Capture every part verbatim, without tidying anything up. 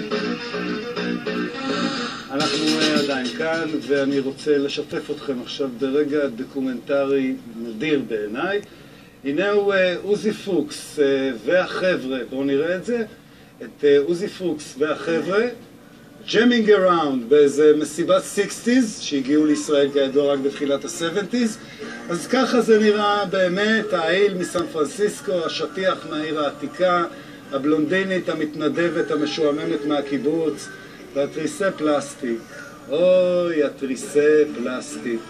אנחנו עדיין כאן, ואני רוצה לשתף אתכם עכשיו ברגע דוקומנטרי נדיר בעיניי. הנה הוא עוזי פוקס והחבר'ה, בואו נראה את זה, את עוזי פוקס והחבר'ה, ג'מינג אראונד באיזה מסיבת סיקסטיז, שהגיעו לישראל כידוע רק בתחילת ה-שבעים. אז ככה זה נראה באמת, העיל מסן פרנסיסקו, השטיח מהעיר העתיקה, הבלונדינית המתנדבת המשועממת מהקיבוץ, והתריסי פלסטיק. אוי, התריסי פלסטיק.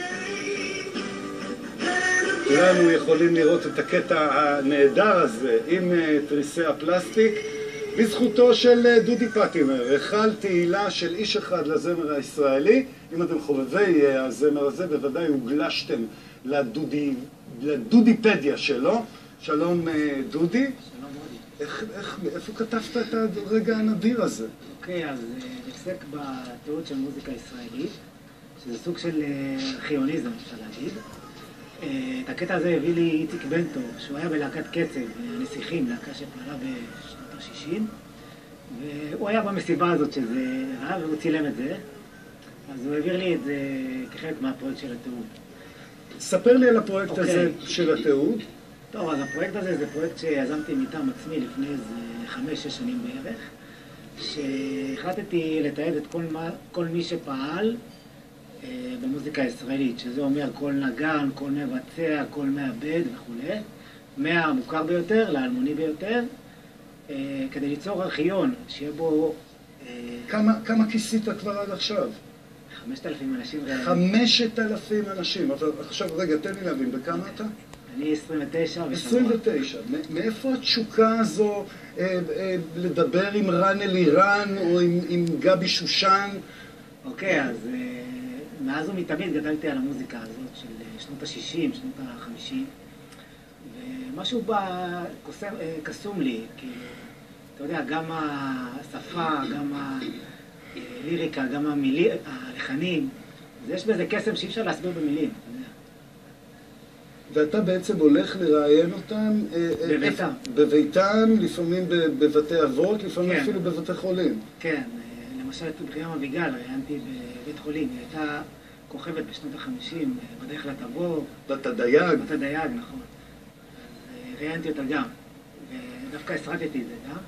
כולנו יכולים לראות את הקטע הנהדר הזה עם תריסי הפלסטיק בזכותו של דודי פטימר, היכל תהילה של איש אחד לזמר הישראלי. אם אתם חובבי הזמר הזה, בוודאי הוגלשתם לדודי, לדודיפדיה שלו. שלום דודי. שלום מודי. איך, איך, איפה כתבת את הרגע הנדיר הזה? אוקיי, אז נפסק בתיעוד של מוזיקה ישראלית, שזה סוג של חיוניזם, אפשר להגיד. את הקטע הזה הביא לי איציק בנטו, שהוא היה בלהקת קצב, נסיכים, להקה שפעלה בשנות ה-שישים, והוא היה במסיבה הזאת שזה ראה, והוא צילם את זה, אז הוא העביר לי את זה כחלק מהפרויקט של התיעוד. ספר לי על הפרויקט אוקיי. הזה של התיעוד. טוב, אז הפרויקט הזה זה פרויקט שיזמתי מטעם עצמי לפני איזה חמש-שש שנים בערך, שהחלטתי לתעד את כל, מה, כל מי שפעל אה, במוזיקה הישראלית, שזה אומר כל נגן, כל מבצע, כל מעבד וכו', מהמוכר ביותר לאלמוני ביותר, אה, כדי ליצור ארכיון שיהיה בו... אה, כמה, כמה כיסית כבר עד עכשיו? חמשת אלפים אנשים ראיינים. חמשת אלפים אנשים. אבל עכשיו רגע, תן לי להבין, בכמה אתה? אני עשרים ותשע ושבוע. עשרים ותשע. מאיפה התשוקה הזו אה, אה, לדבר עם רן אלירן או עם, עם גבי שושן? אוקיי, אז אה, מאז ומתמיד גדלתי על המוזיקה הזאת של שנות ה-שישים, שנות ה-חמישים, ומשהו בה קוסם, אה, קסום לי, כאילו, אתה יודע, גם השפה, גם הליריקה, גם המילי, הלחנים, אז יש בזה קסם שאי אפשר להסביר במילים, אתה יודע. ואתה בעצם הולך לראיין אותם בביתם. בביתם, לפעמים בבתי אבות, לפעמים כן. אפילו בבתי חולים. כן, למשל את בריאם אביגל ראיינתי בבית חולים, היא הייתה כוכבת בשנות ה-חמישים, בדרך לטבור. בת הדייג. בת הדייג, נכון. אז ראיינתי אותה גם, ודווקא הסרטתי את זה גם,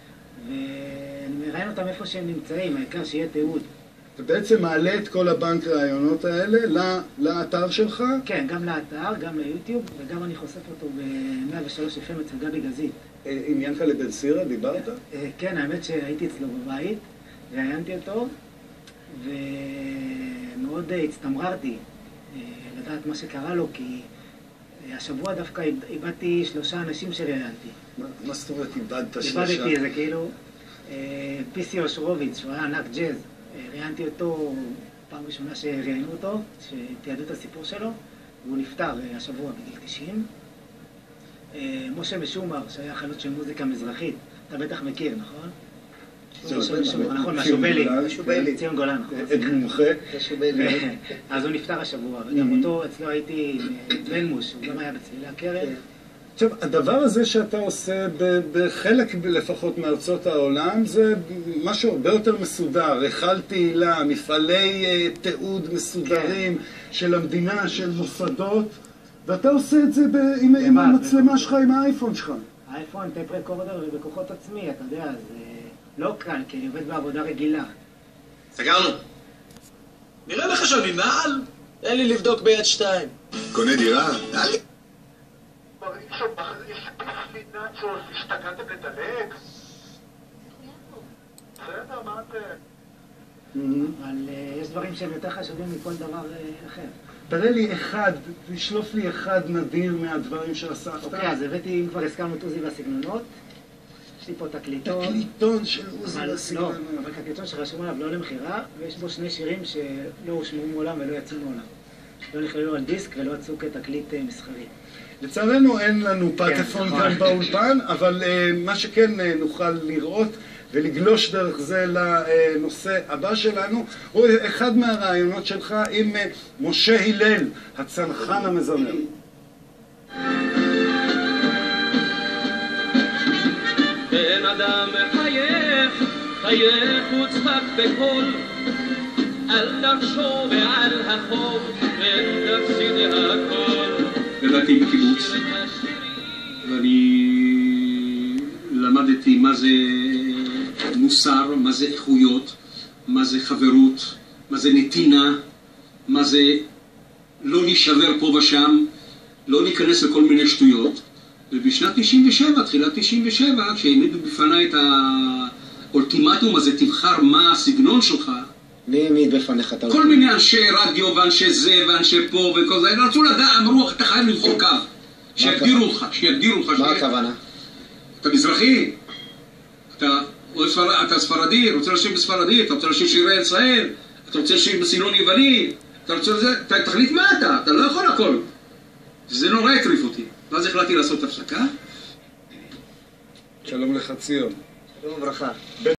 ואני מראיין אותם איפה שהם נמצאים, העיקר שיהיה תיעוד. אתה בעצם מעלה את כל הבנק רעיונות האלה לאתר שלך? כן, גם לאתר, גם ליוטיוב, וגם אני חושף אותו ב-מאה ושלוש אף אם אצל גבי גזית. עם ינקלה בן סירה דיברת? כן, האמת שהייתי אצלו בבית, ראיינתי אותו, ומאוד הצטמררתי לדעת מה שקרה לו, כי השבוע דווקא איבדתי שלושה אנשים שראיינתי. מה זאת אומרת איבדת שלושה? איבדתי, זה כאילו פיסי אושרוביץ, שהוא היה ענק ג'אז. ראיינתי אותו פעם ראשונה שראיינו אותו, שתיעדו את הסיפור שלו, והוא נפטר השבוע בגיל תשעים. משה משומר, שהיה חלוץ של מוזיקה מזרחית, אתה בטח מכיר, נכון? נכון, מהשובילי, ציון גולן, נכון. את מומחה. אז הוא נפטר השבוע, וגם אותו אצלו הייתי בלמוש, הוא גם היה בצלילי הקרב. עכשיו, הדבר הזה שאתה עושה בחלק לפחות מארצות העולם זה משהו הרבה יותר מסודר, היכל תהילה, מפעלי תיעוד מסודרים של המדינה, של מוסדות, ואתה עושה את זה עם המצלמה שלך, עם האייפון שלך. האייפון, טייפ רקורדר ובכוחות עצמי, אתה יודע, זה לא קל, כי אני עובד בעבודה רגילה. סגרנו. נראה לך שאני נעל? תן לי לבדוק ביד שתיים. קונה דירה? דלי. השתגעתם לדלג? בסדר, מה אתם? אבל יש דברים שהם יותר חשובים מכל דבר אחר. תראה לי אחד, תשלוף לי אחד נדיר מהדברים שאספת. אוקיי, אז הבאתי, אם כבר הזכרנו את עוזי והסגנונות, יש לי פה תקליטון. תקליטון של עוזי והסגנונות. לא, אבל תקליטון שרשום עליו לא למכירה, ויש בו שני שירים שלא הושמעו מעולם ולא יצאו מעולם. לא נכללו על דיסק ולא יצאו כתקליט מסחרי. לצערנו אין לנו פטפון כאן באולפן, אבל מה שכן נוכל לראות ולגלוש דרך זה לנושא הבא שלנו, הוא אחד מהרעיונות שלך עם משה הלל, הצנחן המזמר. בן אדם מחייך חייך וצחק בקול, אל תחשוב על החוב ותפסיד הכל. גדלתי בקיבוץ ואני למדתי מה זה מוסר, מה זה איכויות, מה זה חברות, מה זה נתינה, מה זה לא להישבר פה ושם, לא להיכנס לכל מיני שטויות. ובשנת תשעים ושבע, תחילת תשעים ושבע, כשהעמידו בפני את האולטימטום הזה, תבחר מה הסגנון שלך. מי העמיד בפניך את כל מיני אנשי רדיו ואנשי זה ואנשי פה וכל זה, רצו לדעת, אמרו, אתה חייב לבחור קו. שיגדירו אותך, שיגדירו אותך. מה הכוונה? אתה מזרחי, אתה, אתה ספרדי, רוצה לשיר בספרדי, אתה רוצה לשיר שירי ישראל, אתה רוצה לשיר בסגנון יווני, אתה רוצה לזה, תחליט מה אתה, אתה לא יכול הכל. זה נורא הטריף אותי. ואז החלטתי לעשות הפסקה. שלום לך ציון. שלום וברכה.